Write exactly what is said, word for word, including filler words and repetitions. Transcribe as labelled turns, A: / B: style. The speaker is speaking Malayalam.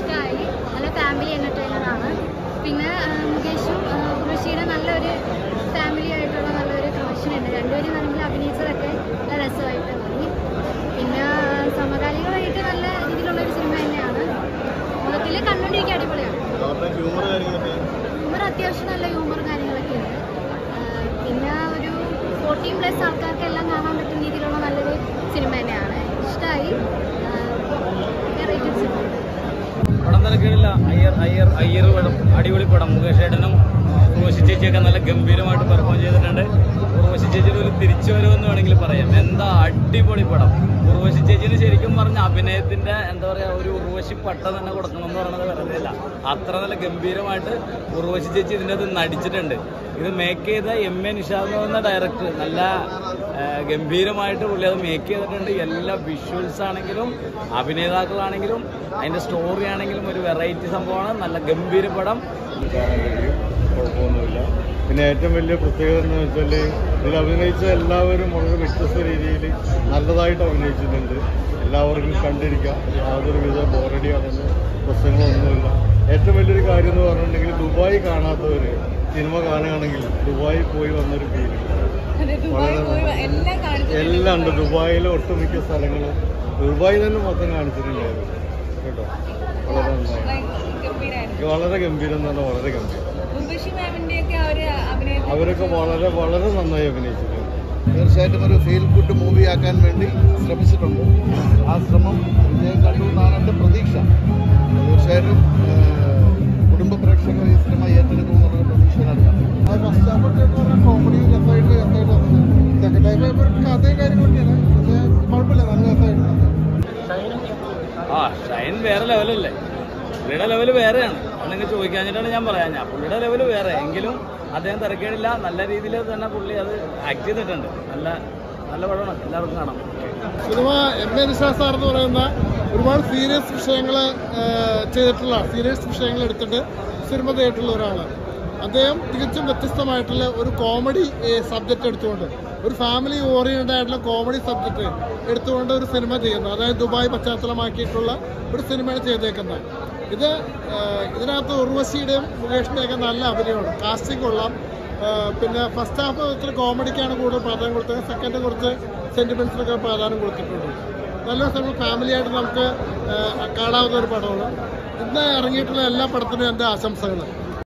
A: ഇഷ്ടമായി. നല്ല ഫാമിലി എൻ്റർടൈനറാണ്. പിന്നെ മുകേഷും ഉർവശിയുടെ നല്ലൊരു ഫാമിലി ആയിട്ടുള്ള നല്ലൊരു കണക്ഷൻ ഉണ്ട്. രണ്ടുപേരും നല്ല അഭിനയിച്ചതൊക്കെ നല്ല രസമായിട്ട് തോന്നി. പിന്നെ സമകാലികമായിട്ട് നല്ല രീതിയിലുള്ളൊരു സിനിമ തന്നെയാണ്. മൊത്തത്തിൽ കണ്ടുകൊണ്ടിരിക്കുക അടിപൊളിയാണ്. ഹ്യൂമർ അത്യാവശ്യം നല്ല ഹ്യൂമർ കാര്യങ്ങളൊക്കെ ഉണ്ട്. പിന്നെ ഒരു ഫോർട്ടീൻ പ്ലസ് ആൾക്കാർക്കെല്ലാം കാണാൻ പറ്റുന്ന രീതിയിലുള്ള നല്ലൊരു സിനിമ തന്നെയാണ്. ഇഷ്ടമായി.
B: പടം തിരക്കേടില്ല. അയ്യർ അയ്യർ അയ്യർ പടം അടിപൊളി പടം. മുകേഷ് ഏട്ടനും ഉർവശി ചേച്ചിയൊക്കെ നല്ല ഗംഭീരമായിട്ട് പെർഫോം ചെയ്തിട്ടുണ്ട്. ഉർവശി ചേച്ചിയുടെ ഒരു തിരിച്ചു വരവെന്ന് വേണമെങ്കിൽ പറയാം. എന്താ അടിപൊളി പടം. ഉർവശി ചേച്ചിന് ശരിക്കും പറഞ്ഞ അഭിനയത്തിന്റെ എന്താ പറയാ ഒരു ഉർവശി പട്ട തന്നെ കൊടുക്കണം എന്ന് പറയുന്നത് വെറുതെ അല്ല. അത്ര നല്ല ഗംഭീരമായിട്ട് ഉർവശി ചേച്ചി ഇതിൻ്റെ അത് നടിച്ചിട്ടുണ്ട്. ഇത് മേക്ക് ചെയ്ത എം എ നിഷാദ് എന്ന ഡയറക്ടർ നല്ല ഗംഭീരമായിട്ട് പുള്ളി അത് മേക്ക് ചെയ്തിട്ടുണ്ട്. എല്ലാ വിഷ്വൽസ് ആണെങ്കിലും അഭിനേതാക്കളാണെങ്കിലും അതിൻ്റെ സ്റ്റോറി ആണെങ്കിലും ഒരു വെറൈറ്റി സംഭവമാണ്. നല്ല ഗംഭീര പടം.
C: കുഴപ്പമൊന്നുമില്ല. പിന്നെ ഏറ്റവും വലിയ പ്രത്യേകത എന്ന് വെച്ചാൽ ഇതിൽ അഭിനയിച്ച എല്ലാവരും വളരെ വ്യത്യസ്ത രീതിയിൽ നല്ലതായിട്ട് അഭിനയിച്ചിട്ടുണ്ട്. എല്ലാവർക്കും കണ്ടിരിക്കാം. യാതൊരു വിധ ബോറടിയാണെന്ന് പ്രശ്നങ്ങളൊന്നുമില്ല. ഏറ്റവും വലിയൊരു കാര്യം എന്ന് പറഞ്ഞിട്ടുണ്ടെങ്കിൽ ദുബായ് കാണാത്തവർ സിനിമ കാണുകയാണെങ്കിൽ ദുബായിൽ പോയി വന്നൊരു ഫീലിംഗ് വളരെ എല്ലാം ഉണ്ട്. ദുബായിലെ ഒട്ടുമിക്ക സ്ഥലങ്ങളും ദുബായ് തന്നെ മൊത്തം കാണിച്ചിട്ടുണ്ടായിരുന്നു കേട്ടോ. വളരെ നന്നായി. വളരെ ഗംഭീരം എന്ന് പറഞ്ഞാൽ വളരെ ഗംഭീരം. അവരൊക്കെ വളരെ വളരെ നന്നായി അഭിനയിച്ചിട്ടുണ്ട്.
D: തീർച്ചയായിട്ടും ഒരു ഫീൽ ഗുഡ് മൂവി ആക്കാൻ വേണ്ടി ശ്രമിച്ചിട്ടുണ്ട്. ആ ശ്രമം വിജയം കണ്ടു എന്നാണ് എൻ്റെ പ്രതീക്ഷ. തീർച്ചയായിട്ടും കുടുംബ പ്രേക്ഷകർ ഈ സിനിമ ഏറ്റെടുക്കുമെന്നുള്ള പ്രതീക്ഷയിലാണ്. അത് ഫസ്റ്റ് ഹാഫൊക്കെ കോമഡി രസമായിട്ട് രസമായിട്ട് വന്നത്. സെക്കൻഡ് ഹാഫ് ഒരു കഥയും കാര്യങ്ങളൊക്കെയാണ്. പക്ഷേ കുഴപ്പമില്ല, നല്ല രസമായിട്ടുണ്ട്.
B: ആ ഷൈൻ വേറെ ലെവലല്ലേ. പുള്ളിയുടെ ലെവല് വേറെയാണ്. അതെങ്കിൽ ചോദിക്കാഞ്ഞിട്ടാണ് ഞാൻ പറയാം. ഞാൻ പുള്ളിയുടെ ലെവല് വേറെ എങ്കിലും അദ്ദേഹം തിരക്കേടില്ല. നല്ല രീതിയിൽ തന്നെ പുള്ളി അത് ആക്ട് ചെയ്തിട്ടുണ്ട്. നല്ല നല്ല പടമാണ്. എല്ലാവർക്കും കാണാം.
D: Cinema M A Nishad sir എന്ന് പറയുന്ന ഒരുപാട് സീരിയസ് വിഷയങ്ങൾ ചെയ്തിട്ടുള്ള സീരിയസ് വിഷയങ്ങൾ എടുത്തിട്ട് സിനിമ ചെയ്തിട്ടുള്ള ഒരാളാണ് അദ്ദേഹം. തികച്ചും വ്യത്യസ്തമായിട്ടുള്ള ഒരു കോമഡി സബ്ജക്റ്റ് എടുത്തുകൊണ്ട് ഒരു ഫാമിലി ഓറിയൻറ്റഡ് ആയിട്ടുള്ള കോമഡി സബ്ജക്റ്റ് എടുത്തുകൊണ്ട് ഒരു സിനിമ ചെയ്യുന്നു. അതായത് ദുബായ് പശ്ചാത്തലമാക്കിയിട്ടുള്ള ഒരു സിനിമയാണ് ചെയ്തേക്കുന്നത്. ഇത് ഇതിനകത്ത് ഉർവശിയുടെയും മുകേഷിൻ്റെയൊക്കെ നല്ല അഭിനയമാണ്. കാസ്റ്റിംഗ് കൊള്ളാം. പിന്നെ ഫസ്റ്റ് ഹാഫ് ഇത്തിരി കോമഡിക്കാണ് കൂടുതൽ പ്രാധാന്യം കൊടുത്തത്. സെക്കൻഡ് കുറച്ച് സെൻറ്റിമെൻറ്റ്സിനൊക്കെ പ്രാധാന്യം കൊടുത്തിട്ടുണ്ട്. നല്ലൊരു സിനിമ ഫാമിലിയായിട്ട് നമുക്ക് കാണാവുന്ന ഒരു പടമാണ്. ഇന്ന് ഇറങ്ങിയിട്ടുള്ള എല്ലാ പടത്തിനും എൻ്റെ ആശംസകൾ.